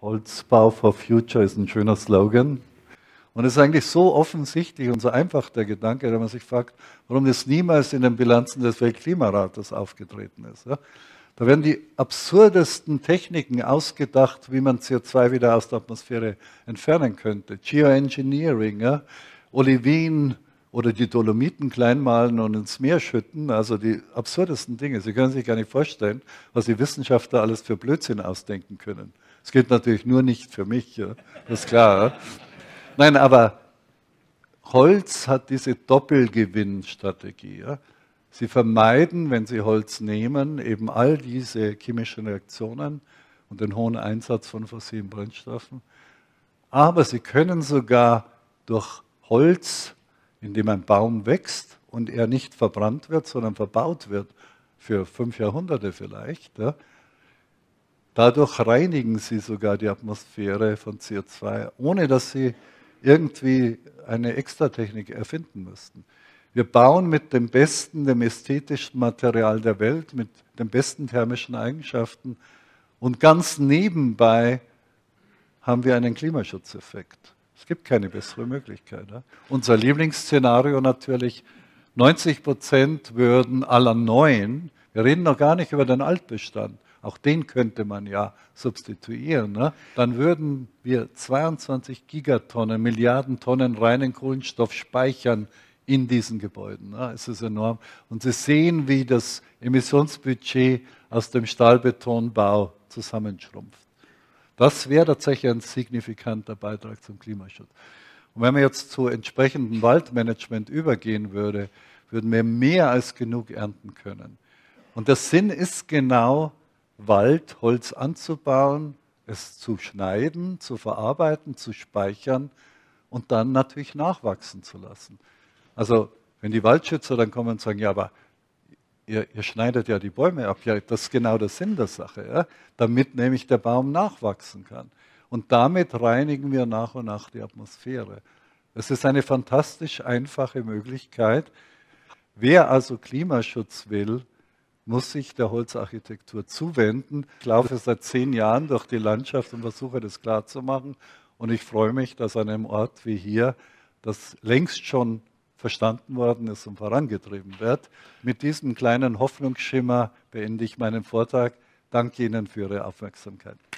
Holzbau for Future ist ein schöner Slogan. Und es ist eigentlich so offensichtlich und so einfach der Gedanke, wenn man sich fragt, warum das niemals in den Bilanzen des Weltklimarates aufgetreten ist. Ja? Da werden die absurdesten Techniken ausgedacht, wie man CO2 wieder aus der Atmosphäre entfernen könnte. Geoengineering, ja? Olivin oder die Dolomiten kleinmalen und ins Meer schütten, also die absurdesten Dinge. Sie können sich gar nicht vorstellen, was die Wissenschaftler alles für Blödsinn ausdenken können. Das gilt natürlich nur nicht für mich, ja? Das ist klar. Ja? Nein, aber Holz hat diese Doppelgewinnstrategie. Ja? Sie vermeiden, wenn Sie Holz nehmen, eben all diese chemischen Reaktionen und den hohen Einsatz von fossilen Brennstoffen. Aber Sie können sogar durch Holz, indem ein Baum wächst und er nicht verbrannt wird, sondern verbaut wird, für 5 Jahrhunderte vielleicht, ja, dadurch reinigen Sie sogar die Atmosphäre von CO2, ohne dass Sie irgendwie eine Extratechnik erfinden müssten. Wir bauen mit dem besten, dem ästhetischsten Material der Welt, mit den besten thermischen Eigenschaften und ganz nebenbei haben wir einen Klimaschutzeffekt. Es gibt keine bessere Möglichkeit. Ja? Unser Lieblingsszenario natürlich, 90% würden aller neuen, wir reden noch gar nicht über den Altbestand, auch den könnte man ja substituieren. Ne? Dann würden wir 22 Gigatonnen, Milliarden Tonnen reinen Kohlenstoff speichern in diesen Gebäuden. Ne? Es ist enorm. Und Sie sehen, wie das Emissionsbudget aus dem Stahlbetonbau zusammenschrumpft. Das wäre tatsächlich ein signifikanter Beitrag zum Klimaschutz. Und wenn man jetzt zu entsprechendem Waldmanagement übergehen würde, würden wir mehr als genug ernten können. Und der Sinn ist genau, Wald, Holz anzubauen, es zu schneiden, zu verarbeiten, zu speichern und dann natürlich nachwachsen zu lassen. Also wenn die Waldschützer dann kommen und sagen, ja, aber ihr schneidet ja die Bäume ab, ja, das ist genau der Sinn der Sache, ja? Damit nämlich der Baum nachwachsen kann. Und damit reinigen wir nach und nach die Atmosphäre. Das ist eine fantastisch einfache Möglichkeit. Wer also Klimaschutz will, muss sich der Holzarchitektur zuwenden. Ich laufe seit 10 Jahren durch die Landschaft und versuche das klarzumachen. Und ich freue mich, dass an einem Ort wie hier das längst schon verstanden worden ist und vorangetrieben wird. Mit diesem kleinen Hoffnungsschimmer beende ich meinen Vortrag. Danke Ihnen für Ihre Aufmerksamkeit.